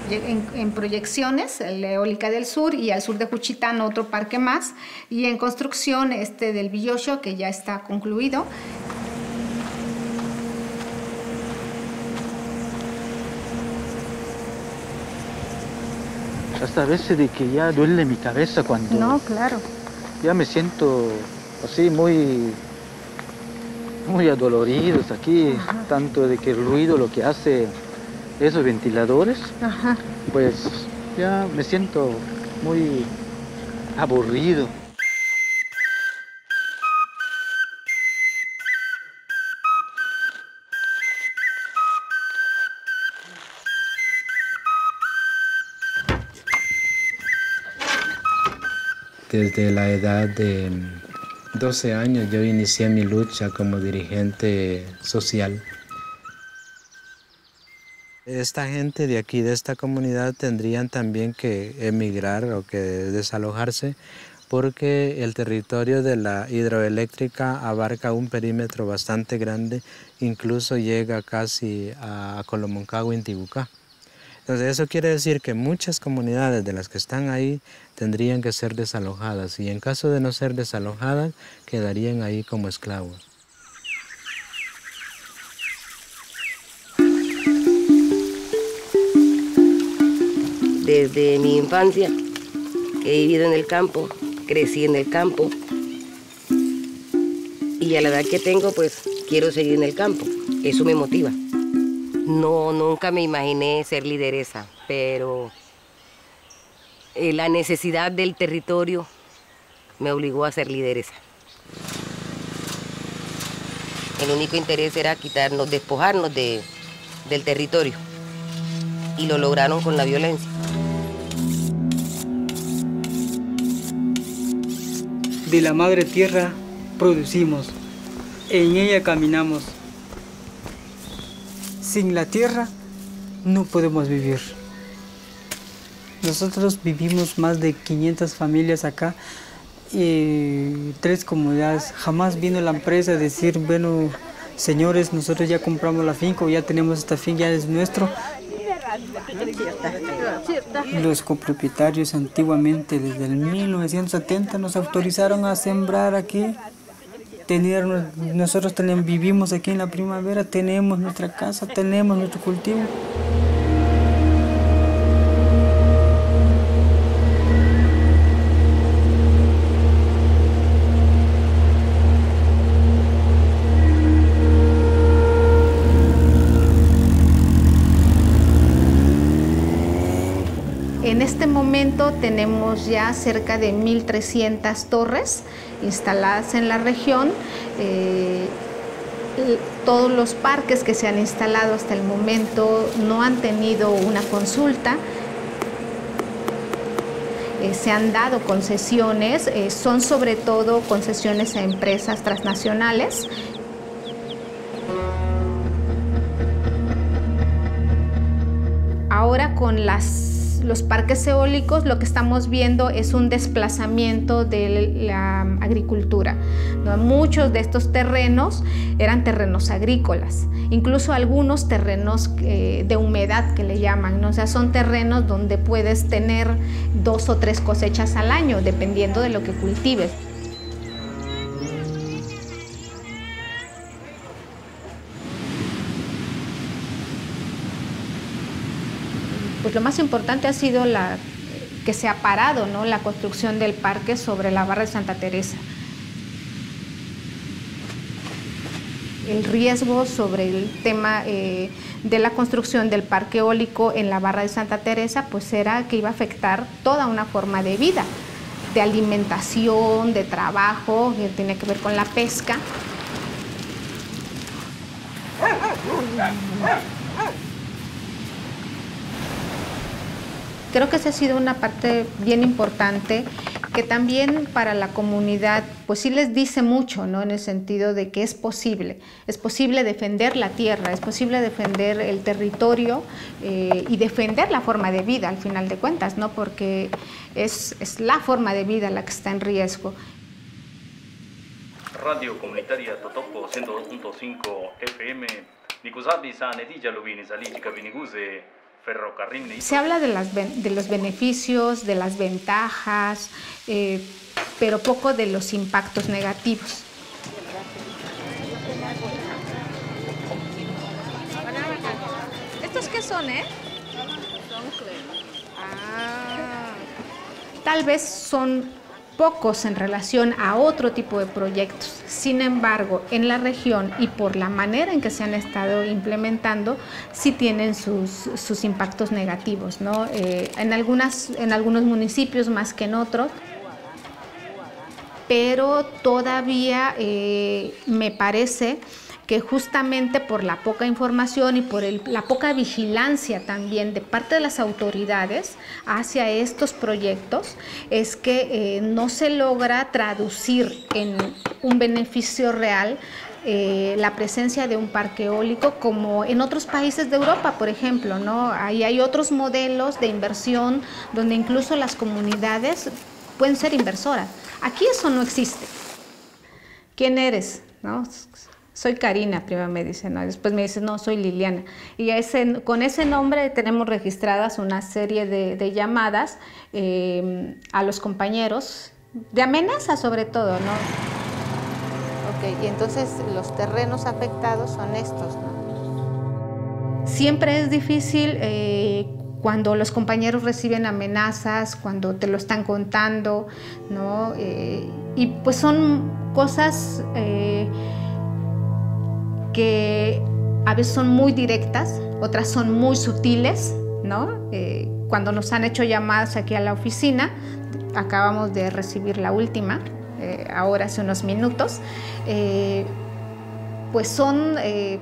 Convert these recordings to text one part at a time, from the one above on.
En proyecciones, la eólica del sur, y al sur de Juchitán otro parque más, y en construcción del Villosho, que ya está concluido. Hasta a veces de que ya duele mi cabeza cuando... No, claro. Ya me siento así muy adoloridos aquí. Ajá. Tanto de que el ruido lo que hace esos ventiladores. Ajá. Pues ya me siento muy aburrido. Desde la edad de 12 años yo inicié mi lucha como dirigente social. Esta gente de aquí, de esta comunidad, tendrían también que emigrar o que desalojarse porque el territorio de la hidroeléctrica abarca un perímetro bastante grande, incluso llega casi a Colomoncagua, Intibucá. Entonces eso quiere decir que muchas comunidades de las que están ahí tendrían que ser desalojadas y en caso de no ser desalojadas quedarían ahí como esclavos. Desde mi infancia he vivido en el campo, crecí en el campo y a la edad que tengo pues quiero seguir en el campo, eso me motiva. No, nunca me imaginé ser lideresa, pero la necesidad del territorio me obligó a ser lideresa. El único interés era quitarnos, despojarnos del territorio y lo lograron con la violencia. De la madre tierra producimos, en ella caminamos. Sin la tierra no podemos vivir. Nosotros vivimos más de 500 familias acá y 3 comunidades. Jamás vino la empresa a decir, bueno, señores, nosotros ya compramos la finca o ya tenemos esta finca, ya es nuestro. Los copropietarios antiguamente, desde el 1970, nos autorizaron a sembrar aquí. Nosotros vivimos aquí en la primavera, tenemos nuestra casa, tenemos nuestro cultivo. En este momento tenemos ya cerca de 1.300 torres instaladas en la región. Todos los parques que se han instalado hasta el momento no han tenido una consulta. Se han dado concesiones, son sobre todo concesiones a empresas transnacionales. Ahora con los parques eólicos lo que estamos viendo es un desplazamiento de la agricultura, ¿no? Muchos de estos terrenos eran terrenos agrícolas, incluso algunos terrenos de humedad que le llaman, ¿no? O sea, son terrenos donde puedes tener 2 o 3 cosechas al año, dependiendo de lo que cultives. Pues lo más importante ha sido que se ha parado, ¿no?, la construcción del parque sobre la barra de Santa Teresa. El riesgo sobre el tema de la construcción del parque eólico en la barra de Santa Teresa pues era que iba a afectar toda una forma de vida, de alimentación, de trabajo, que tiene que ver con la pesca. Creo que esa ha sido una parte bien importante que también para la comunidad pues sí les dice mucho, ¿no?, en el sentido de que es posible defender la tierra, es posible defender el territorio y defender la forma de vida al final de cuentas, ¿no?, porque es la forma de vida la que está en riesgo. Radio Comunitaria Totopo 102.5 FM, Nikusabi sa netija lubini saliji kabiniguze ferrocarril. Se habla de los beneficios, de las ventajas, pero poco de los impactos negativos. ¿Estos qué son, Tal vez son pocos en relación a otro tipo de proyectos. Sin embargo, en la región y por la manera en que se han estado implementando, sí tienen sus impactos negativos, ¿no? En algunos municipios más que en otros, pero todavía me parece que justamente por la poca información y por la poca vigilancia también de parte de las autoridades hacia estos proyectos, es que no se logra traducir en un beneficio real la presencia de un parque eólico como en otros países de Europa, por ejemplo, ¿no? Ahí hay otros modelos de inversión donde incluso las comunidades pueden ser inversoras. Aquí eso no existe. ¿Quién eres? ¿No? Soy Karina, primero me dice, ¿no? Después me dice, no, soy Liliana. Y con ese nombre tenemos registradas una serie de llamadas a los compañeros, de amenaza sobre todo, ¿no? Ok, y entonces los terrenos afectados son estos, ¿no? Siempre es difícil cuando los compañeros reciben amenazas, cuando te lo están contando, ¿no? Y pues son cosas que a veces son muy directas, otras son muy sutiles, ¿no? Cuando nos han hecho llamadas aquí a la oficina, acabamos de recibir la última, ahora hace unos minutos, pues son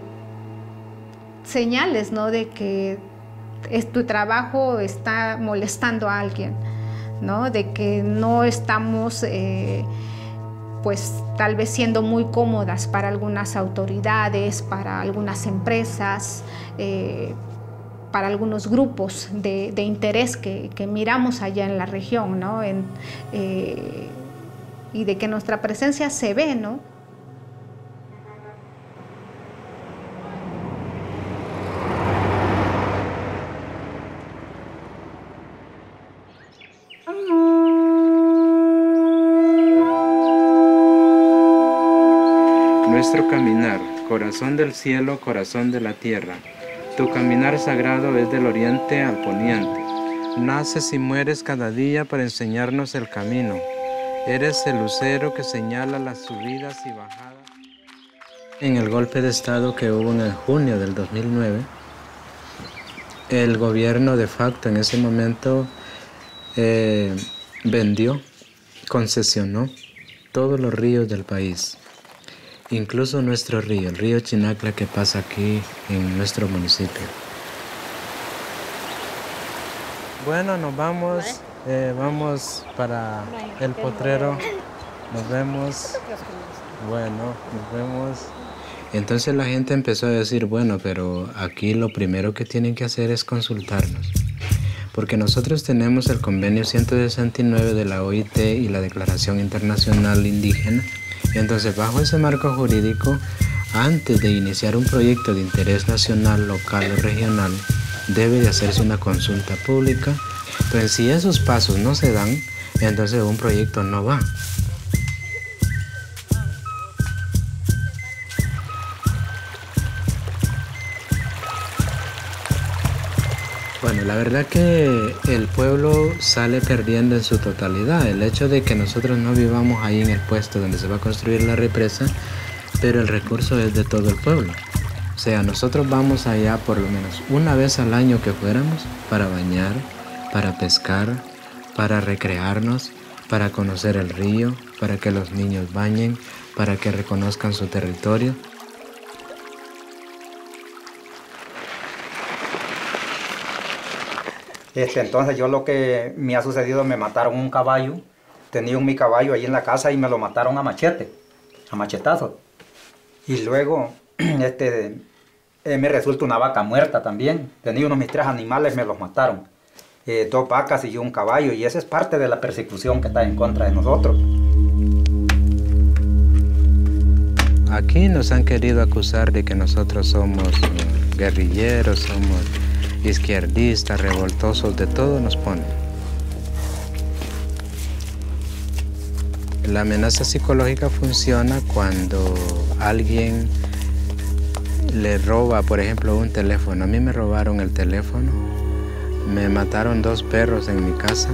señales, ¿no? De que tu trabajo está molestando a alguien, ¿no? De que no estamos pues tal vez siendo muy cómodas para algunas autoridades, para algunas empresas, para algunos grupos de interés que miramos allá en la región, ¿no? Y de que nuestra presencia se ve, ¿no? Nuestro caminar, corazón del cielo, corazón de la tierra. Tu caminar sagrado es del oriente al poniente. Naces y mueres cada día para enseñarnos el camino. Eres el lucero que señala las subidas y bajadas. En el golpe de Estado que hubo en junio del 2009, el gobierno de facto en ese momento vendió, concesionó todos los ríos del país. Incluso nuestro río, el río Chinacla que pasa aquí en nuestro municipio. Bueno, nos vamos, vamos para el potrero, nos vemos, bueno, nos vemos. Entonces la gente empezó a decir, bueno, pero aquí lo primero que tienen que hacer es consultarnos. Porque nosotros tenemos el convenio 169 de la OIT y la Declaración Internacional Indígena. Entonces, bajo ese marco jurídico, antes de iniciar un proyecto de interés nacional, local o regional, debe de hacerse una consulta pública. Entonces, si esos pasos no se dan, entonces un proyecto no va. Bueno, la verdad que el pueblo sale perdiendo en su totalidad. El hecho de que nosotros no vivamos ahí en el puesto donde se va a construir la represa, pero el recurso es de todo el pueblo. O sea, nosotros vamos allá por lo menos una vez al año que fuéramos para bañar, para pescar, para recrearnos, para conocer el río, para que los niños bañen, para que reconozcan su territorio. Entonces yo lo que me ha sucedido, me mataron un caballo, tenía mi caballo ahí en la casa y me lo mataron a machete, a machetazos. Y luego me resulta una vaca muerta también, tenía mis 3 animales, me los mataron, 2 vacas y un caballo, y esa es parte de la persecución que está en contra de nosotros. Aquí nos han querido acusar de que nosotros somos guerrilleros, somos izquierdistas, revoltosos, de todo nos ponen. La amenaza psicológica funciona cuando alguien le roba, por ejemplo, un teléfono. A mí me robaron el teléfono, me mataron 2 perros en mi casa,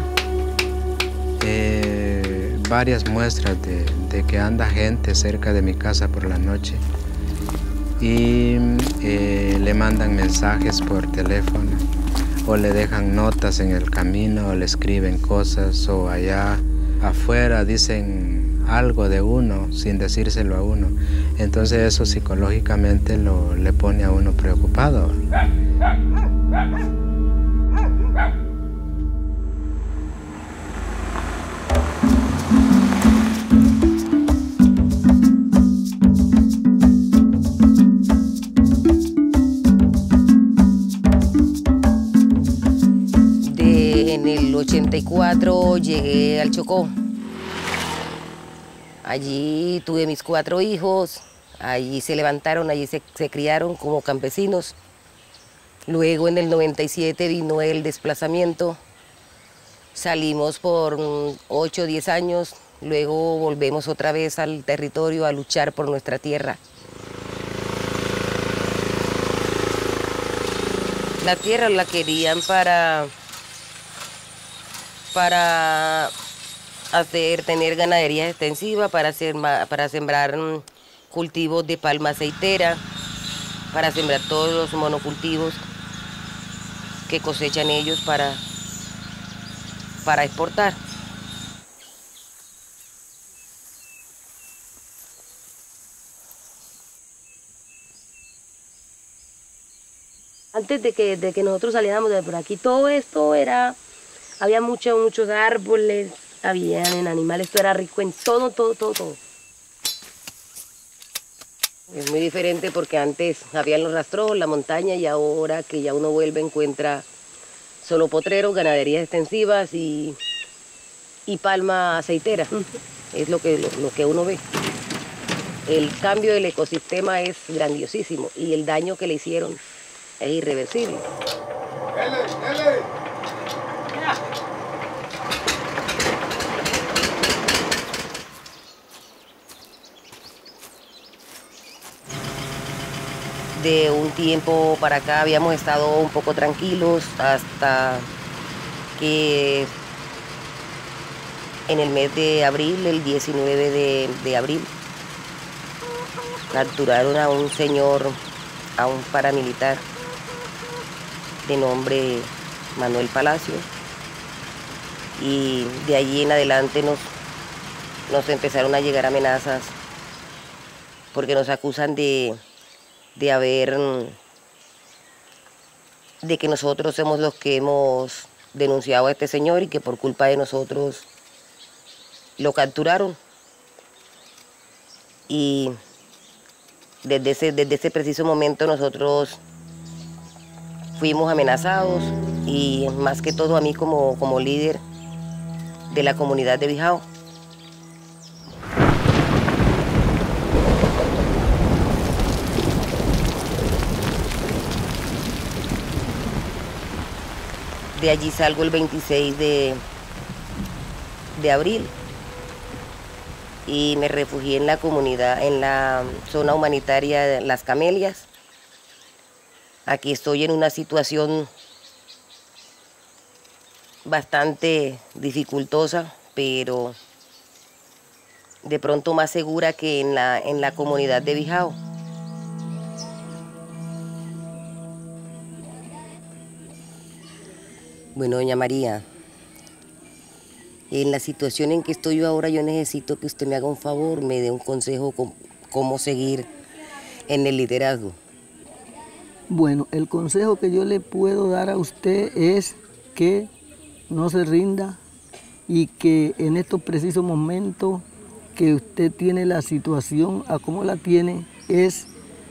varias muestras de que anda gente cerca de mi casa por la noche y le mandan mensajes por teléfono o le dejan notas en el camino o le escriben cosas o allá afuera dicen algo de uno sin decírselo a uno. Entonces eso psicológicamente le pone a uno preocupado. En el 84 llegué al Chocó. Allí tuve mis 4 hijos, allí se levantaron, allí se criaron como campesinos. Luego en el 97 vino el desplazamiento, salimos por 8 o 10 años, luego volvemos otra vez al territorio a luchar por nuestra tierra. La tierra la querían para tener ganadería extensiva, para sembrar cultivos de palma aceitera, para sembrar todos los monocultivos que cosechan ellos para exportar. Antes de que nosotros saliéramos de por aquí, todo esto había muchos árboles, habían animales, esto era rico en todo. Es muy diferente porque antes habían los rastros, la montaña, y ahora que ya uno vuelve encuentra solo potreros, ganaderías extensivas y palma aceitera. Es lo que uno ve. El cambio del ecosistema es grandiosísimo y el daño que le hicieron es irreversible. De un tiempo para acá habíamos estado un poco tranquilos hasta que en el mes de abril, el 19 de abril, capturaron a un señor, a un paramilitar de nombre Manuel Palacio, y de allí en adelante nos empezaron a llegar amenazas porque nos acusan de que nosotros somos los que hemos denunciado a este señor y que por culpa de nosotros lo capturaron. Y desde ese preciso momento nosotros fuimos amenazados, y más que todo a mí como líder de la comunidad de Bijao. De allí salgo el 26 de abril y me refugié en la comunidad, en la zona humanitaria de Las Camelias. Aquí estoy en una situación bastante dificultosa, pero de pronto más segura que en la comunidad de Bijao. Bueno, doña María, en la situación en que estoy yo ahora, yo necesito que usted me haga un favor, me dé un consejo cómo seguir en el liderazgo. Bueno, el consejo que yo le puedo dar a usted es que no se rinda y que en estos precisos momentos que usted tiene la situación a como la tiene, es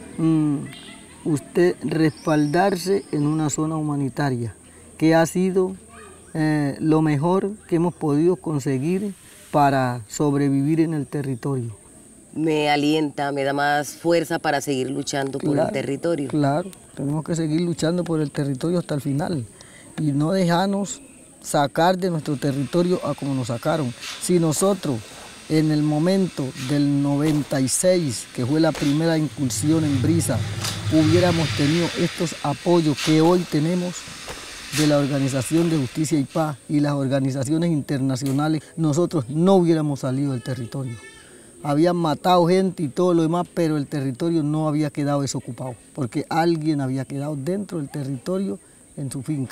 usted respaldarse en una zona humanitaria, que ha sido lo mejor que hemos podido conseguir para sobrevivir en el territorio. me alienta, me da más fuerza para seguir luchando por el territorio. Claro, tenemos que seguir luchando por el territorio hasta el final y no dejarnos sacar de nuestro territorio a como nos sacaron. Si nosotros en el momento del 96, que fue la primera incursión en Brisa, hubiéramos tenido estos apoyos que hoy tenemos de la Organización de Justicia y Paz y las organizaciones internacionales, nosotros no hubiéramos salido del territorio. Habían matado gente y todo lo demás, pero el territorio no había quedado desocupado, porque alguien había quedado dentro del territorio en su finca.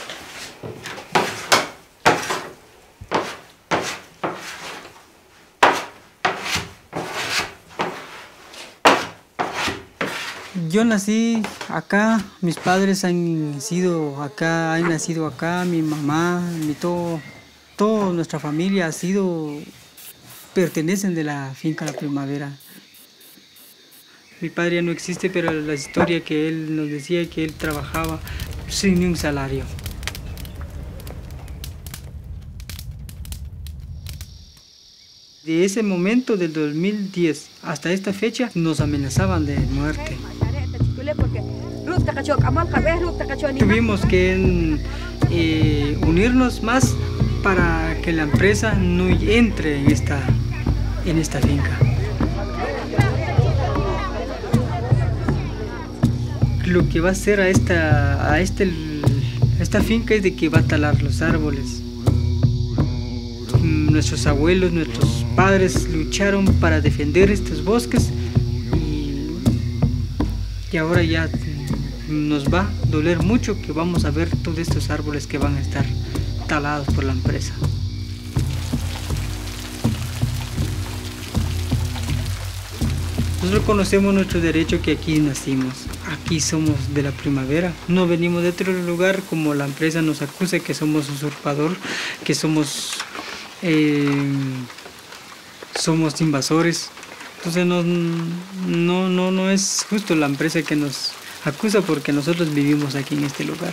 Yo nací acá, mis padres han nacido acá, mi mamá, toda nuestra familia pertenecen de la finca La Primavera. Mi padre ya no existe, pero la historia que él nos decía que él trabajaba sin un salario. De ese momento, del 2010 hasta esta fecha, nos amenazaban de muerte. Tuvimos que unirnos más para que la empresa no entre en esta finca. Lo que va a hacer a esta finca es de que va a talar los árboles. Nuestros abuelos, nuestros padres lucharon para defender estos bosques y ahora ya nos va a doler mucho que vamos a ver todos estos árboles que van a estar talados por la empresa. Nosotros conocemos nuestro derecho, que aquí nacimos, aquí somos de La Primavera, no venimos de otro lugar como la empresa nos acusa que somos usurpador, que somos invasores. Entonces no es justo la empresa que nos acusa porque nosotros vivimos aquí en este lugar.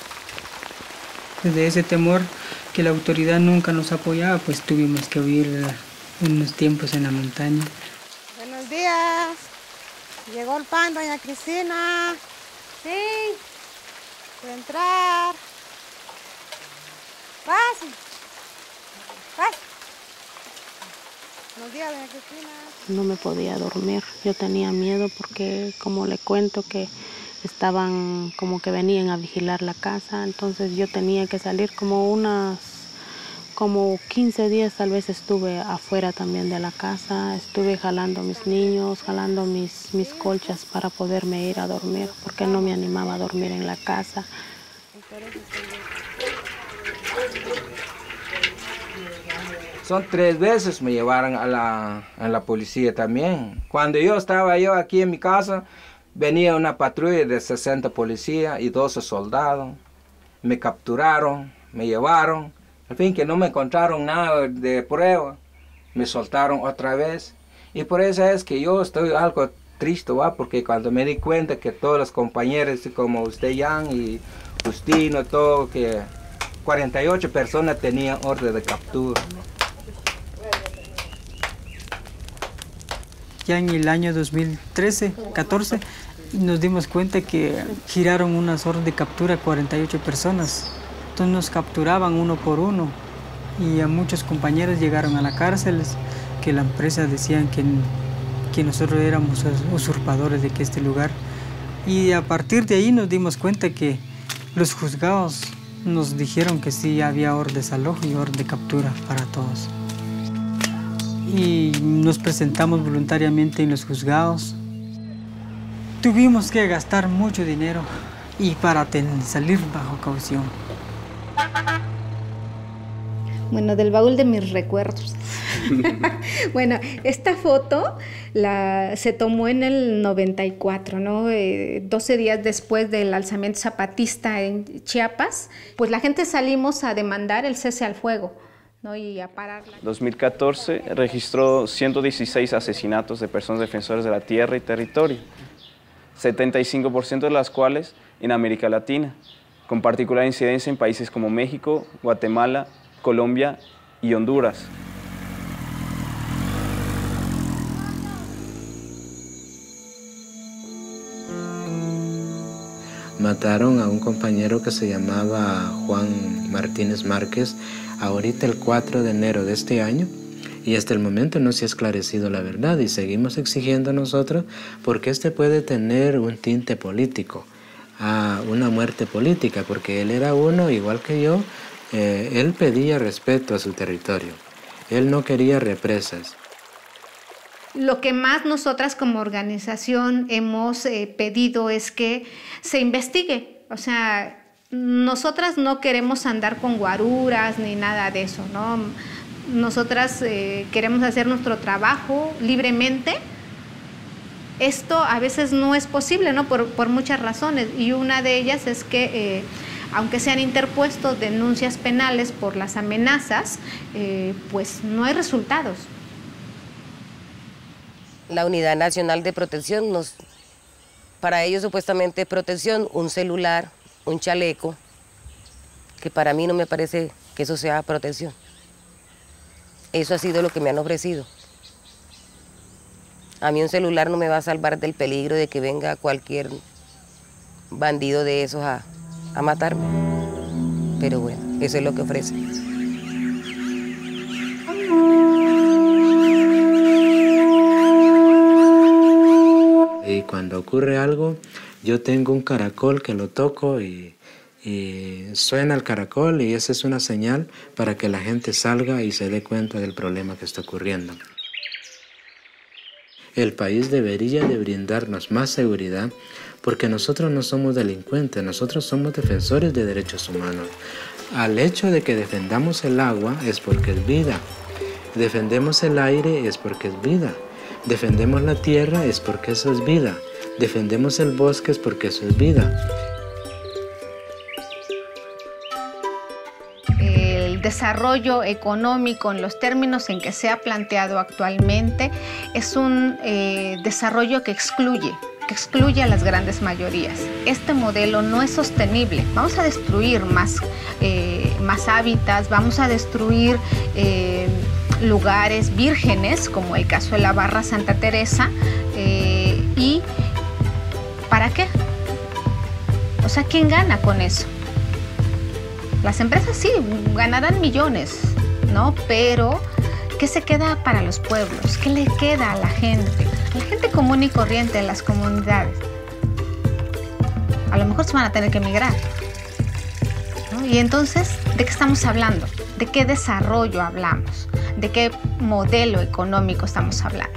Desde ese temor que la autoridad nunca nos apoyaba, pues tuvimos que huir unos tiempos en la montaña. Buenos días. Llegó el pan, doña Cristina. Sí. Puede entrar. Pase. Pase. Buenos días, doña Cristina. No me podía dormir. Yo tenía miedo porque, como le cuento, que estaban como que venían a vigilar la casa. Entonces yo tenía que salir como 15 días tal vez estuve afuera también de la casa, estuve jalando mis niños, jalando mis colchas para poderme ir a dormir, porque no me animaba a dormir en la casa. Son 3 veces me llevaron a la policía también. Cuando yo estaba aquí en mi casa, venía una patrulla de 60 policías y 12 soldados. Me capturaron, me llevaron. Al fin que no me encontraron nada de prueba, me soltaron otra vez. Y por eso es que yo estoy algo triste, ¿va? Porque cuando me di cuenta que todos los compañeros como usted, Jan, y Justino, todo, que 48 personas tenían orden de captura. Ya en el año 2013-14 nos dimos cuenta que giraron unas órdenes de captura a 48 personas. Entonces nos capturaban uno por uno y a muchos compañeros llegaron a la cárcel, que la empresa decían que nosotros éramos usurpadores de este lugar. Y a partir de ahí nos dimos cuenta que los juzgados nos dijeron que sí había orden de desalojo y orden de captura para todos. Y nos presentamos voluntariamente en los juzgados. Tuvimos que gastar mucho dinero y para salir bajo caución. Bueno, del baúl de mis recuerdos. Bueno, esta foto se tomó en el 94, ¿no? 12 días después del alzamiento zapatista en Chiapas, pues la gente salimos a demandar el cese al fuego, ¿no? Y a parar. 2014 registró 116 asesinatos de personas defensoras de la tierra y territorio, 75% de las cuales en América Latina, con particular incidencia en países como México, Guatemala, Colombia y Honduras. mataron a un compañero que se llamaba Juan Martínez Márquez, ahorita el 4 de enero de este año, y hasta el momento no se ha esclarecido la verdad y seguimos exigiendo nosotros porque este puede tener un tinte político, una muerte política, porque él era uno, igual que yo, él pedía respeto a su territorio, él no quería represas. Lo que más nosotras como organización hemos pedido es que se investigue. O sea, nosotras no queremos andar con guaruras ni nada de eso, ¿no? Nosotras queremos hacer nuestro trabajo libremente. Esto a veces no es posible, ¿no? Por muchas razones, y una de ellas es que aunque se han interpuesto denuncias penales por las amenazas, pues no hay resultados. La Unidad Nacional de Protección, para ellos supuestamente protección, un celular, un chaleco, que para mí no me parece que eso sea protección. Eso ha sido lo que me han ofrecido. A mí un celular no me va a salvar del peligro de que venga cualquier bandido de esos a matarme. Pero bueno, eso es lo que ofrecen. Y cuando ocurre algo, yo tengo un caracol que lo toco y suena el caracol, y esa es una señal para que la gente salga y se dé cuenta del problema que está ocurriendo. El país debería de brindarnos más seguridad porque nosotros no somos delincuentes, nosotros somos defensores de derechos humanos. Al hecho de que defendamos el agua es porque es vida, defendemos el aire es porque es vida. Defendemos la tierra es porque eso es vida. Defendemos el bosque es porque eso es vida. El desarrollo económico en los términos en que se ha planteado actualmente es un desarrollo que excluye a las grandes mayorías. Este modelo no es sostenible. Vamos a destruir más hábitats, vamos a destruir lugares vírgenes, como el caso de la Barra Santa Teresa, y ¿para qué? O sea, ¿quién gana con eso? Las empresas sí, ganarán millones, ¿no? Pero, ¿qué se queda para los pueblos? ¿Qué le queda a la gente común y corriente en las comunidades? A lo mejor se van a tener que emigrar, ¿no? Y entonces, ¿de qué estamos hablando? ¿De qué desarrollo hablamos? ¿De qué modelo económico estamos hablando?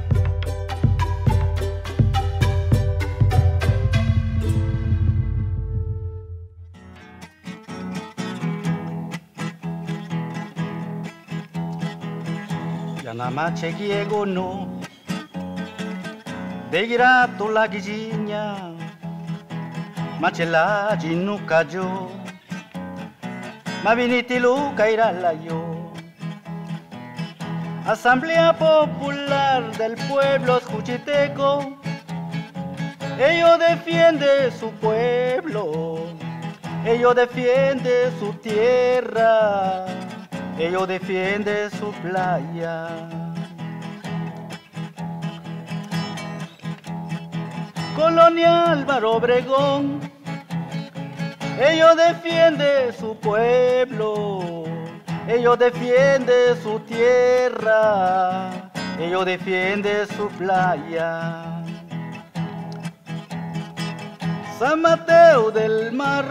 Yanamache giego no de girato la guiña machela ginuca yo ma viniti luca irala yo. Asamblea Popular del Pueblo Juchiteco, ello defiende su pueblo, ello defiende su tierra, ello defiende su playa. Colonia Álvaro Obregón, ello defiende su pueblo, ello defiende su tierra, ello defiende su playa. San Mateo del Mar,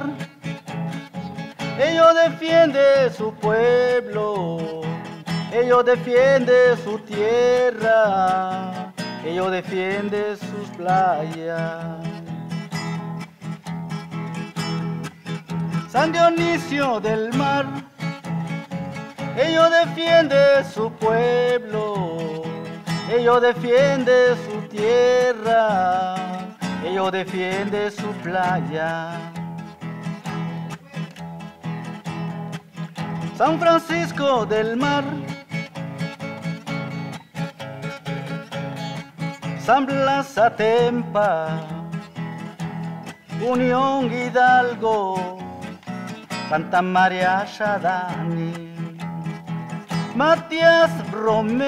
ello defiende su pueblo, ello defiende su tierra, ello defiende sus playas. San Dionisio del Mar, ello defiende su pueblo, ello defiende su tierra, ello defiende su playa. San Francisco del Mar, San Blas Atempa, Unión Hidalgo, Santa María Shadani, Matías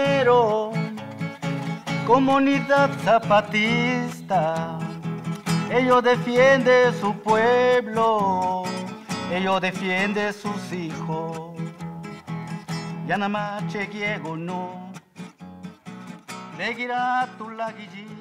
Romero, Comunidad Zapatista, ellos defienden su pueblo, ellos defienden sus hijos. Ya nada más chequiego no, le gira tu laguillí.